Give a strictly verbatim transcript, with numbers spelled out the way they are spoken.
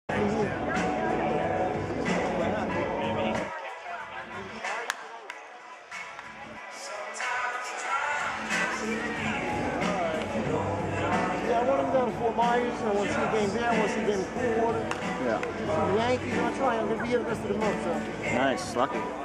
Fort Myers, I want to see a game there, I want to see a game in Clearwater. Yeah. The Yankees, I'm trying, I'm going to be here the rest of the month. So. Nice, lucky.